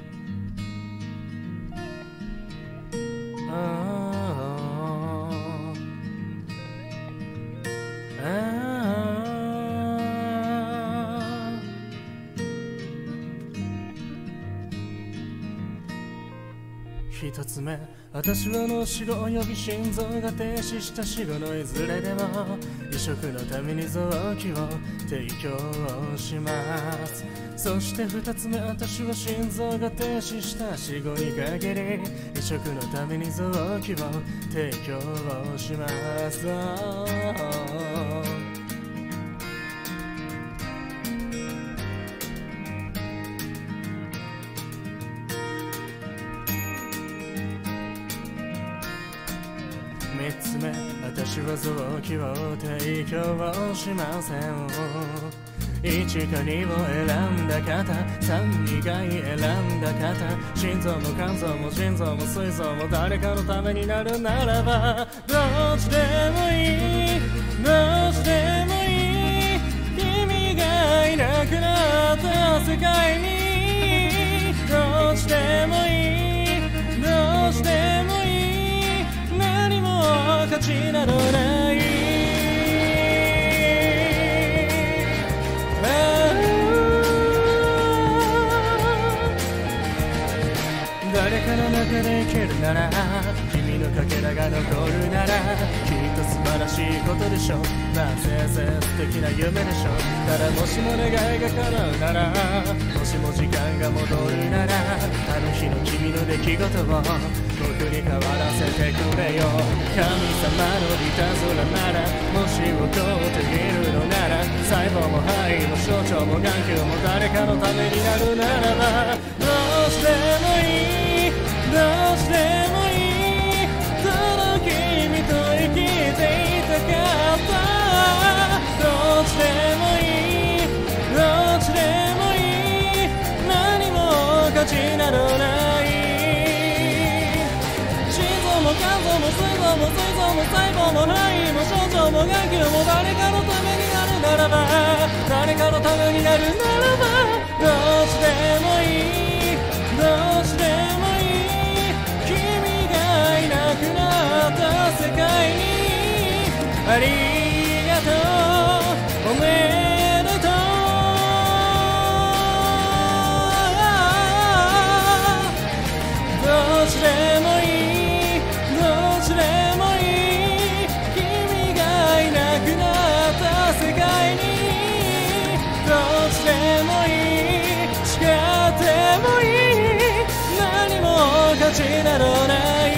一つ目、私は脳死後および心臓が停止した死後のいずれでも移植のために臓器を提供します。そして二つ目、私は心臓が停止した死後に限り移植のために臓器を提供します。三つ目、私は臓器を提供しません。1か2を選んだ方、3以外選んだ方、心臓も肝臓も腎臓も膵臓も誰かのためになるならばどっちでもいい、どっちでもいい、君がいなくなった世界にどっちでもいい、どっちでもいい、何も価値などない。誰かの中で生きるなら君のかけらが残るならきっと素晴らしいことでしょう。まあせいぜい素敵な夢でしょう。ただもしも願いが叶うなら、もしも時間が戻るなら、あの日の君の出来事を僕に変わらせてくれよ。神様のいたずらなら、もしを通っているのなら、細胞も肺も小腸も眼球も誰かのためになるならばどうしてもいい、どうしてもいい、その君と生きていたかった。どっちでもいい、どっちでもいい、何も価値などない。心臓も肝臓も膵臓も膵臓も細胞も肺も小腸も眼球も誰かのためになるならば、誰かのためになるならばどっちでもいい。 りがとうおめでとうどっちでもいいどっちでもいい君がいなくなった世界にどっちでもいい誓ってもいい何も価値などない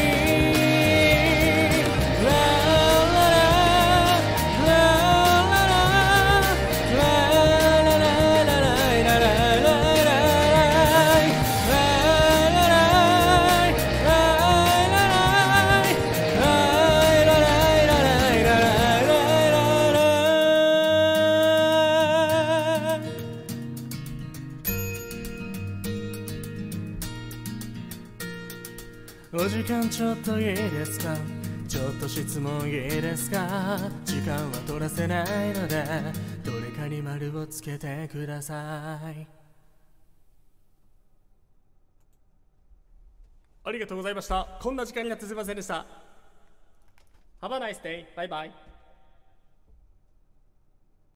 お時間ちょっといいですかちょっと質問いいですか時間は取らせないのでどれかに丸をつけてくださいありがとうございましたこんな時間になってすいませんでした Have a nice day バイバイ